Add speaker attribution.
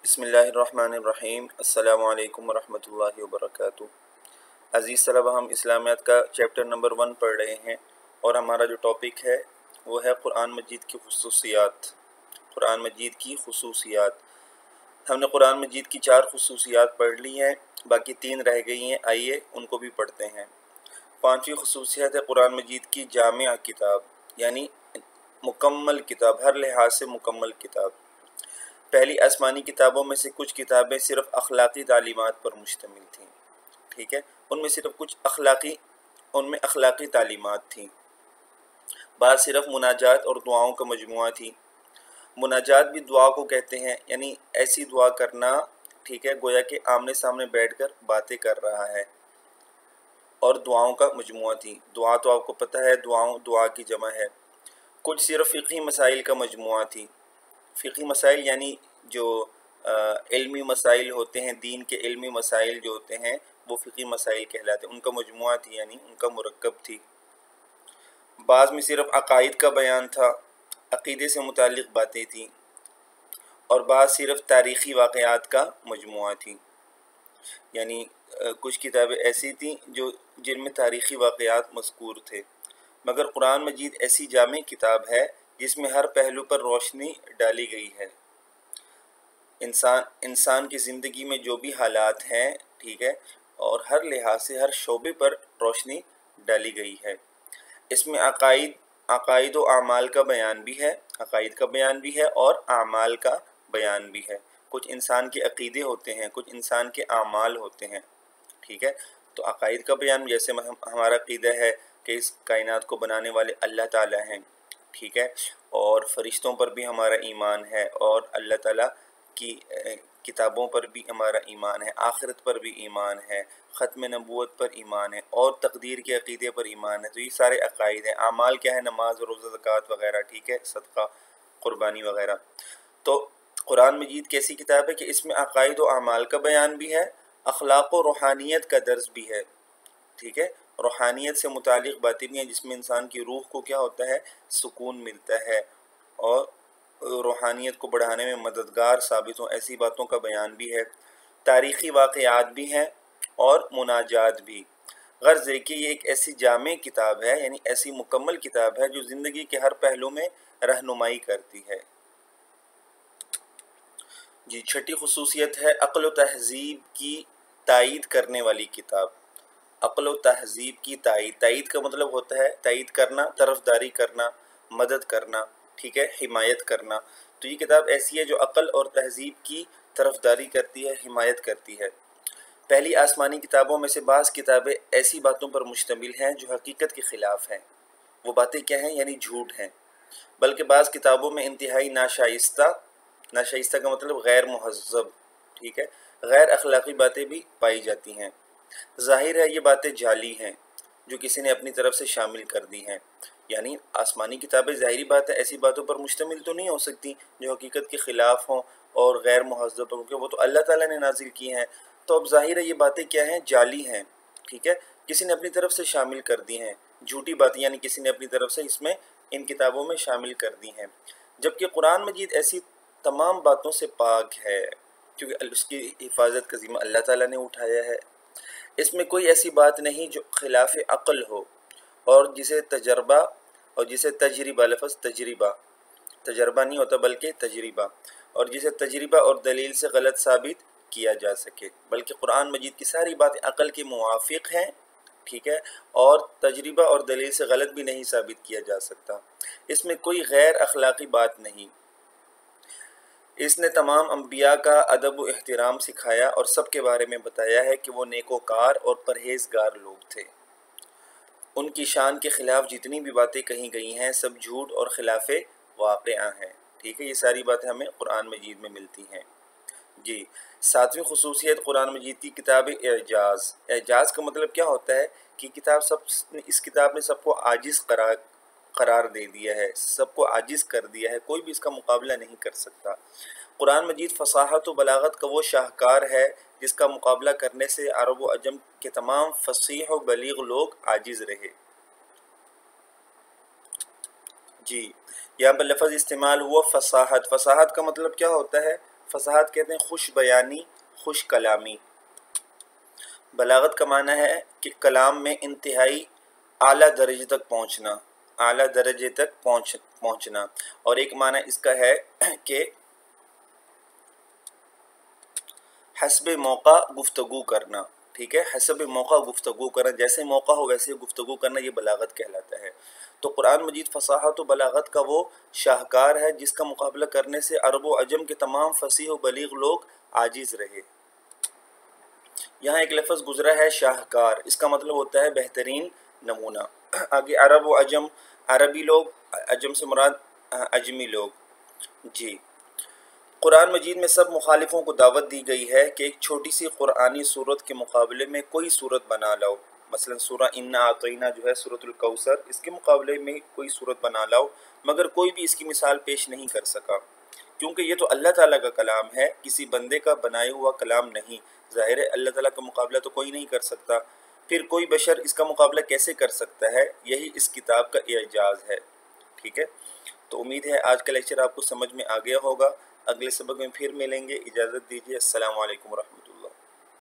Speaker 1: बिस्मिल्लाहिर्रहमानिर्रहीम। अस्सलामु अलैकुम वरहमतुल्लाहि वबरकातुहू। अज़ीज़ तलबा, हम इस्लामियात का चैप्टर नंबर 1 पढ़ रहे हैं और हमारा जो टॉपिक है वो है कुरान मजीद की खुसूसियात। कुरान मजीद की खुसूसियात, हमने कुरान मजीद की 4 खुसूसियात पढ़ ली हैं, बाकी 3 रह गई हैं। आइए उनको भी पढ़ते हैं। 5वीं खुसूसियत है कुरान मजीद की जामिया किताब, यानी मुकम्मल किताब, हर लिहाज से मुकम्मल किताब। पहली आसमानी किताबों में से कुछ किताबें सिर्फ अखलाकी तालीमात पर मुश्तमिल थीं, ठीक है, उनमें अखलाकी तालीमात थीं। बाद सिर्फ मुनाजात और दुआओं का मजमुआ थी। मुनाजात भी दुआ को कहते हैं, यानी ऐसी दुआ करना, ठीक है, गोया कि आमने सामने बैठकर बातें कर रहा है। और दुआओं का मजमुआ थी। दुआ तो आपको पता है, दुआ की जमा है। कुछ सिर्फ फ़िक़ही मसाइल का मजमुआ थी। फ़िक़ही मसाइल यानी जो इल्मी मसाइल होते हैं, दीन के इल्मी मसाइल जो होते हैं वो फ़िक़ही मसाइल कहलाते हैं, उनका मजमुआ थी, यानी उनका मुरक्कब थी। बाज़ में सिर्फ अक़ाइद का बयान था, अक़ीदे से मुताल्लिक़ बातें थीं। और बाज़ सिर्फ तारीख़ी वाक़यात का मजमुआ थी, यानी कुछ किताबें ऐसी थीं जिनमें तारीख़ी वाक़यात मज़कूर थे। मगर कुरान मजीद ऐसी जामे किताब है जिसमें हर पहलू पर रोशनी डाली गई है। इंसान की ज़िंदगी में जो भी हालात हैं, ठीक है, और हर लिहाज से हर शोबे पर रोशनी डाली गई है। इसमें अक़ाइद व आमाल का बयान भी है, अक़ाइद का बयान भी है और आमाल का बयान भी है। कुछ इंसान के अक़ीदे होते हैं, कुछ इंसान के आमाल होते हैं, ठीक है। तो अक़ाइद का बयान, जैसे हमारा अक़ीदा है कि इस कायनात को बनाने वाले अल्लाह ताला हैं, ठीक है, और फ़रिश्तों पर भी हमारा ईमान है, और अल्लाह ताला की किताबों पर भी हमारा ईमान है, आखिरत पर भी ईमान है, ख़त्म नबूवत पर ईमान है, और तकदीर के अक़ीदे पर ईमान है। तो ये सारे अक़ाइद हैं। आमाल क्या है? नमाज, रोज़ा, ज़कात वग़ैरह, ठीक है, सदका, क़ुरबानी वग़ैरह। तो कुरान मजीद कैसी किताब है कि इसमें अक़ाइद व आमाल का बयान भी है, अखलाक़ व रूहानियत का दर्स भी है, ठीक है, रूहानियत से मुतालिक़ बातें भी हैं, जिसमें इंसान की रूह को क्या होता है? सुकून मिलता है, और रूहानियत को बढ़ाने में मददगार साबित हों, ऐसी बातों का बयान भी है। तारीख़ी वाक़यात भी हैं और मुनाजात भी। गर्ज़ है कि ये एक ऐसी जामे किताब है, यानी ऐसी मुकम्मल किताब है जो ज़िंदगी के हर पहलू में रहनुमाई करती है। जी, छठी खुसूसियत है अक़्ल व तहज़ीब की तायीद करने वाली किताब। अक़्ल व तहज़ीब की तायीद का मतलब होता है तायीद करना, तरफ़दारी करना, मदद करना, ठीक है, हिमायत करना। तो ये किताब ऐसी है जो अक़्ल और तहज़ीब की तरफ़दारी करती है, हिमायत करती है। पहली आसमानी किताबों में से बाज़ किताबें ऐसी बातों पर मुश्तमिल हैं जो हकीकत के ख़िलाफ़ हैं। वो बातें क्या हैं? यानी झूठ हैं। बल्कि बाज़ किताबों में इंतहाई नाशाइस्ता का मतलब गैर मुहज़्ज़ब, ठीक है, गैर अखलाक़ी बातें भी पाई जाती हैं। ज़ाहिर है ये बातें जाली हैं जो किसी ने अपनी तरफ से शामिल कर दी हैं। यानी आसमानी किताबें, ज़ाहिरी बात है, ऐसी बातों पर मुश्तमिल तो नहीं हो सकती जो हकीकत के ख़िलाफ़ हों और गैर मुहज़्ज़ब, क्योंकि वो तो अल्लाह ताला ने नाज़िल की हैं। तो अब ज़ाहिर है ये बातें क्या हैं? जाली हैं, ठीक है, किसी ने अपनी तरफ से शामिल कर दी हैं, झूठी बातें, यानी किसी ने अपनी तरफ से इसमें इन किताबों में शामिल कर दी हैं। जबकि कुरान मजीद ऐसी तमाम बातों से पाक है, क्योंकि उसकी हिफाजत का ज़िम्मा अल्लाह ताला ने उठाया है। इसमें कोई ऐसी बात नहीं जो ख़िलाफ़ अक़ल हो, और जिसे तजरिबा, लफ़्ज़ तजर्बा नहीं होता बल्कि तजरिबा, और जिसे तजरिबा और दलील से गलत साबित किया जा सके। बल्कि कुरान मजीद की सारी बातें अक़ल के मुवाफ़िक़ हैं, ठीक है, और तजरिबा और दलील से गलत भी नहीं साबित किया जा सकता। इसमें कोई गैर अखलाक़ी बात नहीं। इसने तमाम अम्बिया का अदब व एहतराम सिखाया और सब के बारे में बताया है कि वो नेकोकार और परहेज़गार लोग थे। उनकी शान के ख़िलाफ़ जितनी भी बातें कही गई हैं सब झूठ और ख़िलाफ़ वाक़िआ हैं, ठीक है। ये सारी बातें हमें कुरान मजीद में मिलती हैं। जी, 7वीं खुसूसियत कुरान मजीद की किताब एजाज़। एजाज़ का मतलब क्या होता है कि इस किताब ने सबको आजिज़ करार दे दिया है, सबको आजिज़ कर दिया है, कोई भी इसका मुकाबला नहीं कर सकता। कुरान मजीद फ़साहत व बलागत का वो शाहकार है जिसका मुकाबला करने से अरब व अजम के तमाम फ़सीह व बलीग़ लोग आजिज़ रहे। जी, यहाँ पर लफ़्ज़ इस्तेमाल हुआ फ़साहत। फ़साहत का मतलब क्या होता है? فصاحت کہتے ہیں خوش بیانی، خوش کلامی۔ بلاغت کا معنی ہے کہ کلام میں انتہائی اعلیٰ درجے تک پہنچنا، اعلیٰ درجے تک پہنچنا۔ اور ایک معنی اس کا ہے کہ حسب موقع گفتگو کرنا، ٹھیک ہے، حسب موقع گفتگو کرنا، جیسے موقع ہو ویسے گفتگو کرنا، یہ بلاغت کہلاتا ہے۔ تو قرآن مجید فصاحت و بلاغت کا وہ شاہکار ہے جس کا مقابلہ کرنے سے عرب و عجم کے تمام فصیح و بلیغ لوگ عاجز رہے۔ یہاں ایک لفظ گزرا ہے شاہکار، اس کا مطلب ہوتا ہے بہترین نمونہ۔ آگے عرب و عجم، عربی لوگ، عجم سے مراد عجمی لوگ۔ جی، قرآن مجید میں سب مخالفوں کو دعوت دی گئی ہے کہ ایک چھوٹی سی قرآنی صورت کے مقابلے میں کوئی صورت بنا لاؤ، مثلا سورہ انا اعطینا جو ہے سورۃ الکوثر، اس کے مقابلے میں کوئی صورت بنا لاؤ، مگر کوئی بھی اس کی مثال پیش نہیں کر سکا، کیونکہ یہ تو اللہ تعالیٰ کا کلام ہے، کسی بندے کا بنایا ہوا کلام نہیں۔ ظاہر ہے اللہ تعالیٰ کا مقابلہ تو کوئی نہیں کر سکتا، پھر کوئی بشر اس کا مقابلہ کیسے کر سکتا ہے؟ یہی اس کتاب کا اعجاز ہے، ٹھیک ہے۔ تو امید ہے آج کا لیکچر آپ کو سمجھ میں آ گیا ہوگا۔ اگلے سبق میں پھر ملیں گے، اجازت دیجیے، السلام علیکم ورحمۃ اللہ۔